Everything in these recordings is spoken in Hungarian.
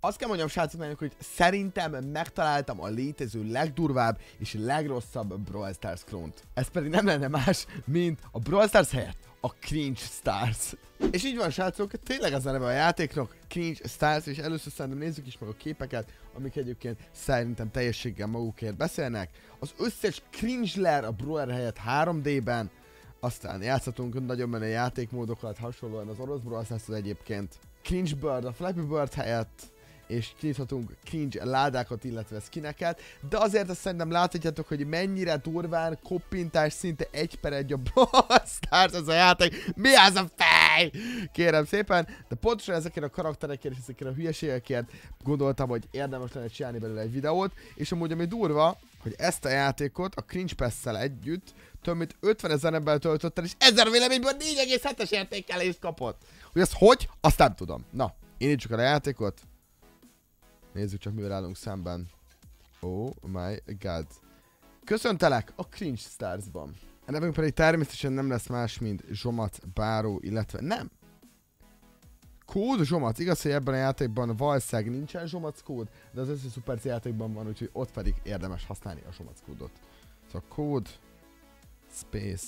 Azt kell mondjam, srácok, hogy szerintem megtaláltam a létező legdurvább és legrosszabb Brawl Stars klónt. Ez pedig nem lenne más, mint a Brawl Stars helyett a Cringe Stars. És így van, srácok, tényleg az a neve a játéknak, Cringe Stars, és először szerintem nézzük is meg a képeket, amik egyébként szerintem teljességgel magukért beszélnek. Az összes cringe-ler a Brawler helyett 3D-ben, aztán játszhatunk nagyon menő játékmódokat, hasonlóan az orosz Brawl Stars egyébként. Cringe Bird a Flappy Bird helyett, és kinyithatunk cringe ládákat, illetve skineket, de azért azt szerintem láthatjátok, hogy mennyire durván koppintás szinte 1/1 a Brawl Stars ez a játék. Mi az a fej? Kérem szépen, de pontosan ezekért a karakterekért és ezekért a hülyeségekért gondoltam, hogy érdemes lenne csinálni belőle egy videót, és amúgy ami durva, hogy ezt a játékot a Cringe Pass-szel együtt több mint 50 000 ember töltött el, és 1000 véleményből 4,7-es értékelést kapott. Hogy ez hogy? Azt nem tudom. Na, indítsuk el a játékot. Nézzük csak, mivel állunk szemben. Oh my god. Köszöntelek a Cringe Stars-ban. A nevünk pedig természetesen nem lesz más, mint Zsomac Báró, illetve nem. Kód Zsomac. Igaz, hogy ebben a játékban valószínűleg nincsen Zsomac kód, de az összes Super játékban van, úgyhogy ott pedig érdemes használni a Zsomac kódot. Szóval kód Space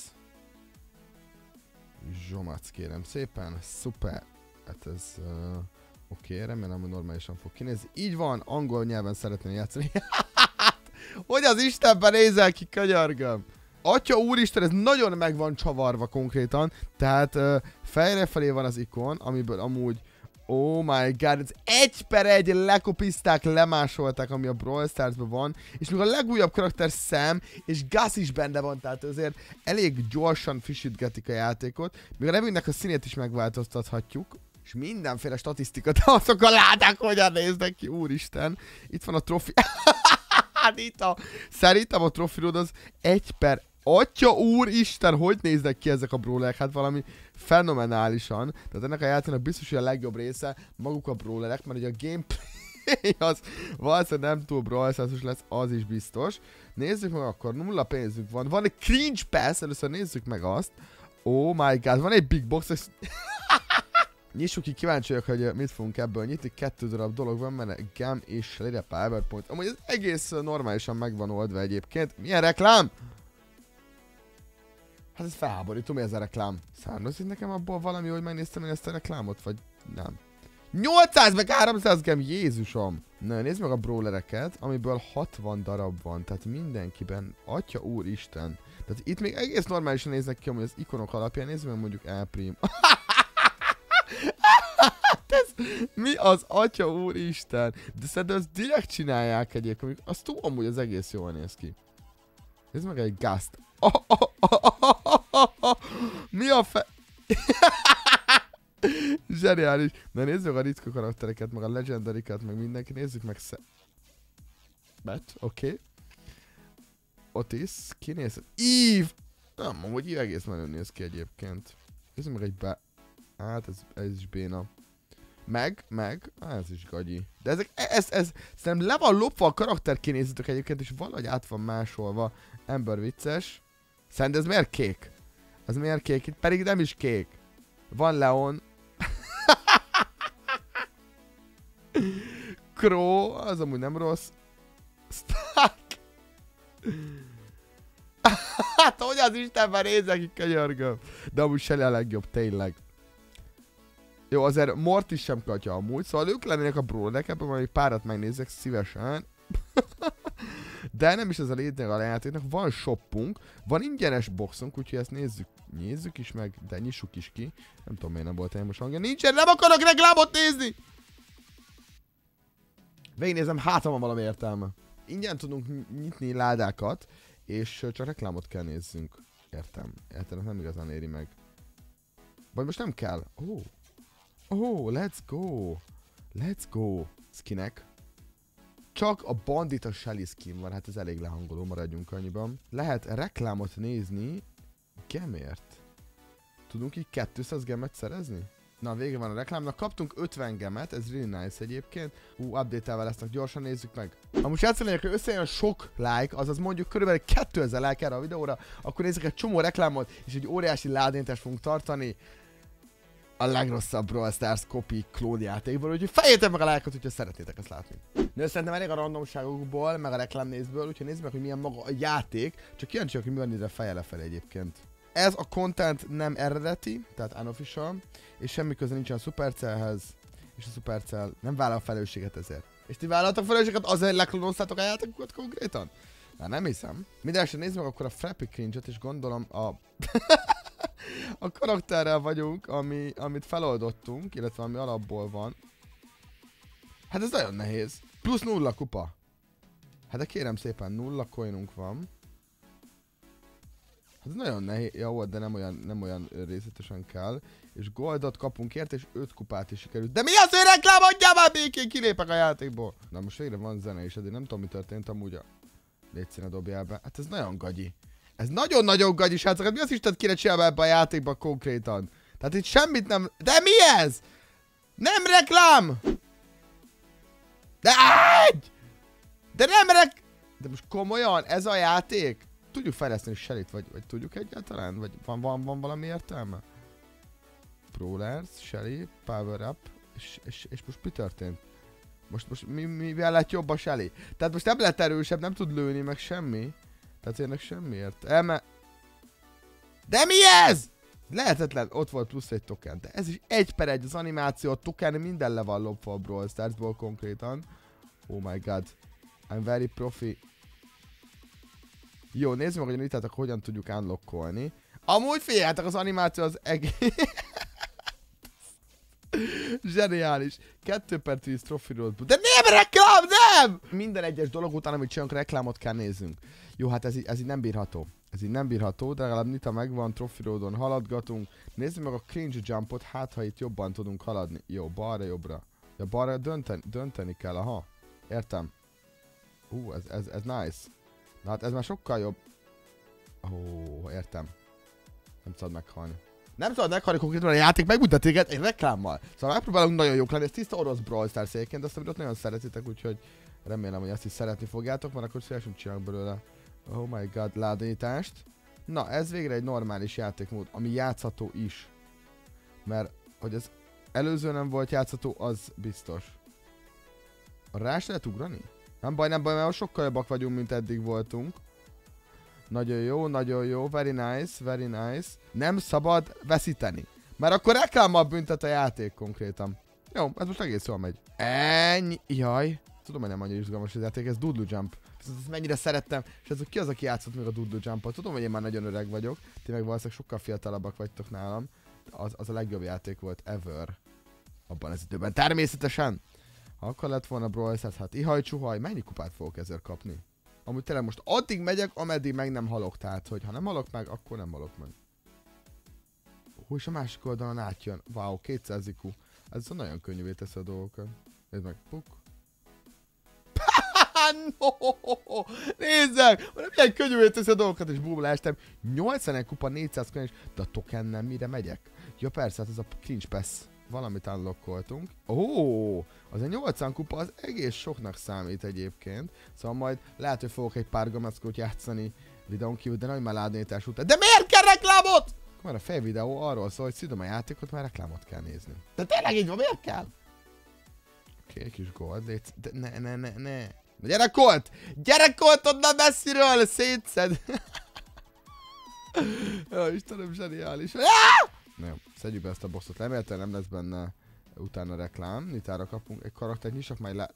Zsomac, kérem szépen. Szuper. Hát ez... Oké, remélem, hogy normálisan fog kinézni. Így van, angol nyelven szeretném játszani. Hogy az Istenben nézel ki, könyörgöm? Atya úristen, ez nagyon meg van csavarva konkrétan. Tehát fejrefelé van az ikon, amiből amúgy... Oh my god, ez 1/1 lekopizták, lemásolták, ami a Brawl Stars-ban van. És még a legújabb karakter Sam és Gus is benne van, tehát azért elég gyorsan frissítgetik a játékot. Még a nevünknek a színét is megváltoztathatjuk. És mindenféle statisztika, de azok a ládák hogyan néznek ki, úristen. Itt van a trofi... Szerintem a trofi road az 1/... Atya úristen, hogy néznek ki ezek a brawlerek? Hát valami fenomenálisan. Tehát ennek a játéknak biztos, hogy a legjobb része maguk a brawlerek, mert ugye a gameplay az valószínűleg nem túl Brawl Stars-os lesz, az is biztos. Nézzük meg akkor, 0 pénzünk van. Van egy Cringe Pass, először nézzük meg azt. Oh my god, van egy Big Box, nyissuk ki, kíváncsi vagyok, hogy mit fogunk ebből nyitni. 2 darab dolog van benne, Gem és Slide PowerPoint. Amúgy ez egész normálisan megvan oldva egyébként. Milyen reklám? Hát ez felháborító, mi ez a reklám? Származik nekem abból valami, hogy megnéztem én ezt a reklámot, vagy nem? 800 meg 300 gem, Jézusom! Na, nézd meg a brawlereket, amiből 60 darab van, tehát mindenkiben, atya úristen. Tehát itt még egész normálisan néznek ki, amúgy az ikonok alapján, nézd meg mondjuk Elprim. Ez, mi az atya úristen? De szerintem ezt direkt csinálják egyébként, azt tudom, hogy az egész jól néz ki. Nézd meg egy Gust. Mi a fe... Zseniális. Na nézzük meg a ritka karaktereket, meg a legendarikat, meg mindenki. Nézzük meg Bet, oké. Otis, ki néz? Eve! Nem, amúgy Eve egész nagyon néz ki egyébként. Nézzük meg egy Hát ez is béna. Meg, ez is gagyi. De ez szerintem le van lopva a karakter kinézitok egyébként, és valahogy át van másolva. Ember vicces. Szerintem ez miért kék? Az miért kék? Itt pedig nem is kék. Van Leon. Crow, az amúgy nem rossz. Stark. Hát hogy az Istenben nézek ki, könyörgöm. De amúgy Shelly a legjobb, tényleg. Jó, azért Mortis sem katya amúgy, szóval ők lennének a brawlerek, ebben majd párat megnézek szívesen. De nem is ez a lényeg a játéknak, van shopunk, van ingyenes boxunk, úgyhogy ezt nézzük is meg, de nyissuk is ki. Nem tudom, miért nem volt én most hangja. Nincsen, nem akarok reklámot nézni! Végignézem, hát van valami értelme. Ingyen tudunk nyitni ládákat, és csak reklámot kell nézzünk. Értem, nem igazán éri meg. Vagy most nem kell. Oh, let's go. Let's go. Skinek. Csak a bandita Shelly skin van, hát ez elég lehangoló, maradjunk annyiban. Lehet reklámot nézni gemért. Tudunk így 200 gemet szerezni? Na, vége van a reklámnak, kaptunk 50 gemet, ez really nice egyébként. Update-elve lesznek, gyorsan nézzük meg. Ha most játszani, hogy összejön sok like, azaz mondjuk körülbelül 2000 like erre a videóra, akkor nézzük egy csomó reklámot, és egy óriási ládéntást fogunk tartani. a legrosszabb Brawl Stars copy klónjátékból, úgyhogy fejétek meg a lájkot, hogyha szeretnétek ezt látni. De szerintem elég a randomságokból, meg a reklámnézből, úgyhogy nézzük meg, hogy milyen maga a játék, csak kíváncsiak, hogy mi van ide feje lefelé egyébként. Ez a content nem eredeti, tehát unofficial, és semmi köze nincsen a Supercellhez, és a Supercell nem vállal a felelősséget ezért. És ti vállaltak felelősséget azért, hogy leklónoztátok a játékokat konkrétan? Hát nem hiszem. Mindenesetre nézzük meg akkor a Frappy Cringe-ot, és gondolom a... a karakterrel vagyunk, amit feloldottunk, illetve ami alapból van. Hát ez nagyon nehéz. Plusz 0 kupa. Hát de kérem szépen, 0 coinunk van. Hát ez nagyon nehéz. Jó, de nem olyan részletesen kell. És goldot kapunk érte, és 5 kupát is sikerült. De mi az, hogy reklám, adjál már békén, kilépek a játékból. Na most végre van zene is, de nem tudom, mi történt amúgy a... Légy színe, dobjál be. Hát ez nagyon gagyi. Ez nagyon-nagyon gagyi, srácok. Hát mi az Isten kéne csinálni ebbe a játékba konkrétan? Tehát itt semmit nem... De mi ez? Nem reklám! De egy! De nem De most komolyan, ez a játék? Tudjuk fejleszteni Shellyt, vagy tudjuk egyáltalán? Vagy van valami értelme? Brawlers, Shelly, Power Up, és most mi történt? Most mivel lett jobb a Shelly? Tehát most nem lett erősebb, nem tud lőni, meg semmi. Tehát ennek semmiért. De mi ez? Lehetetlen, ott volt plusz egy token. De ez is 1/1 az animáció, a token minden le van lopva a Brawl Starsból konkrétan. Oh my god. I'm very profi. Jó, nézzük meg, hogy mit hogyan tudjuk unlockolni. Amúgy figyeljetek, az animáció az egész... Zseniális. 2/10 trophy roadbook. De nem reklám, nem! Minden egyes dolog után, amit csinálunk, reklámot kell néznünk. Jó, hát ez így nem bírható. Ez így nem bírható, de legalább Nita megvan, trophy roadon haladgatunk. Nézzük meg a cringe jumpot, hát ha itt jobban tudunk haladni. Jó, balra, jobbra. Ja, balra dönteni kell, aha. Értem. Ez nice. Na hát ez már sokkal jobb. Értem. Nem szabad meghalni. Nem szabad meghalni konkrétan, a játék megmutat téged egy reklámmal. Szóval megpróbálunk nagyon jók lenni, ez tiszta orosz Brawl Stars egyébként, de azt amit ott nagyon szeretitek, úgyhogy remélem, hogy ezt is szeretni fogjátok, mert akkor szívesen csinálok belőle. Oh my god, ládonyítást. Na, ez végre egy normális játékmód, ami játszható is. Mert, hogy ez előző nem volt játszható, az biztos. Rá is lehet ugrani? Nem baj, mert sokkal jobbak vagyunk, mint eddig voltunk. Nagyon jó, very nice. Nem szabad veszíteni. Mert akkor reklámmal büntet a játék konkrétan. Jó, ez most egész jól megy. Ennyi, jaj. Tudom, hogy nem annyira izgalmas az játék, ez Doodle Jump. Ezt mennyire szerettem, és ez ki az, aki játszott még a Doodle Jumpot. Tudom, hogy én már nagyon öreg vagyok, ti meg valószínűleg sokkal fiatalabbak vagytok nálam. Az a legjobb játék volt ever. Abban az időben. Természetesen. Ha akkor lett volna Brawl Stars, hát ihaj-csuhaj, mennyi kupát fogok ezzel kapni? Amúgy tényleg most addig megyek, ameddig meg nem halok, tehát hogy ha nem halok meg, akkor nem halok meg. És a másik oldalon átjön. Wow, 200 IQ. Ez nagyon könnyűvé teszi a dolgokat. Nézd meg, puk. No! Nézzek! Milyen könnyűvé teszi a dolgokat, és búm, leestem. 81 kupa, 400 könyv, de a token nem, mire megyek? Ja persze, hát ez a Cringe Pass. Valamit unlockoltunk. Az a 80 kupa az egész soknak számít egyébként. Szóval majd lehet, hogy fogok egy pár gamackót játszani videón kívül, de nagy már ládnétás után. De miért kell reklámot? Már a fej videó arról szól, hogy szidom a játékot, már reklámot kell nézni. De tényleg így van, miért kell? Oké, kis gold, légy... De ne. Gyere Colt! Gyere Colt onnan messziről! Szétszed! Jó, Istenem, zseniális. Na jó, szedjük be ezt a bosszot. Remélhetően nem lesz benne utána reklám. Nitára kapunk egy karaktert, nyissak majd le...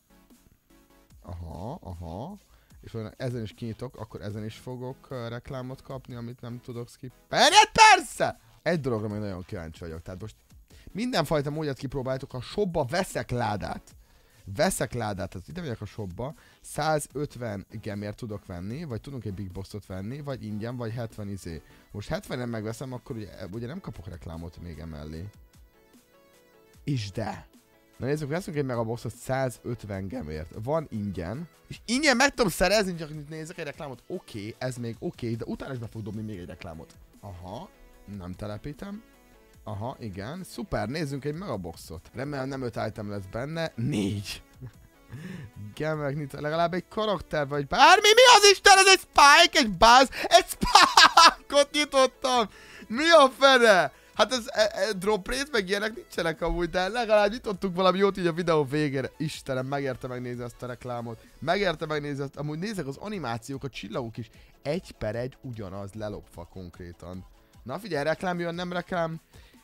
Aha. És olyan ezen is kinyitok, akkor ezen is fogok reklámot kapni, amit nem tudok skippelni. Persze! Egy dologra még nagyon kíváncsi vagyok. Tehát most mindenfajta módját kipróbáltuk, a shopba veszek ládát. Tehát ide megyek a shopba, 150 gemért tudok venni, vagy tudunk egy big boxot venni, vagy ingyen, vagy 70 izé. Most 70-en megveszem, akkor ugye nem kapok reklámot még emellé. És de! Na nézzük, veszünk egy megaboxot 150 gemért. Van ingyen. És ingyen meg tudom szerezni, csak itt nézek egy reklámot. Oké, ez még oké, de utána is be fog dobni még egy reklámot. Aha, nem telepítem. Aha, igen. Szuper, nézzünk egy megaboxot. Remélem nem 5 item lesz benne. 4. Gemek, legalább egy karakter vagy bármi. Mi az Isten? Ez egy Spike? Egy Buzz? Egy Spike-ot nyitottam! Mi a fene? Hát ez drop rate meg ilyenek nincsenek amúgy, de legalább nyitottunk valami jót így a videó végére. Istenem, megérte megnézni azt a reklámot. Megérte megnézni azt, amúgy nézzek az animációk, a csillagok is 1/1 ugyanaz lelopva konkrétan. Na figyelj, reklám jön, nem reklám.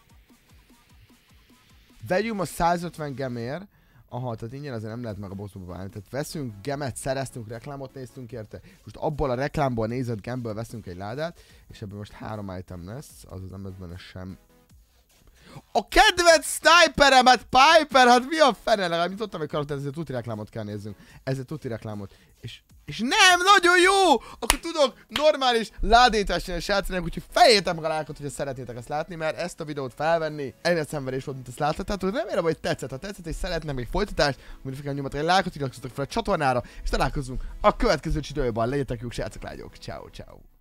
Vegyünk a 150 gemért. Aha, tehát ingyen azért nem lehet meg a bosszba válni. Tehát veszünk gemet, szereztünk, reklámot néztünk érte. Most abból a reklámból nézett gemből veszünk egy ládát, és ebből most 3 item lesz, azaz nem lesz benne sem. A kedvenc sniperemet, Piper, hát mi a fene? Legalább nyitottam egy karakter, ezért tuti reklámot kell nézzünk. Ezért tuti reklámot. És nem, nagyon jó! Akkor tudok normális ládétásni a srácának, úgyhogy fejétek meg a lájkot, hogyha szeretnétek ezt látni, mert ezt a videót felvenni ennél szenvedés volt, mint ezt láthatátok. Remélem, hogy tetszett. Ha tetszett és szeretnék még folytatást, akkor figyelj, nyomatok egy lájkot, iratkozzatok fel a csatornára, és találkozunk a következő videóban. Legyetek jók, srácok, lányok. Ciao, ciao.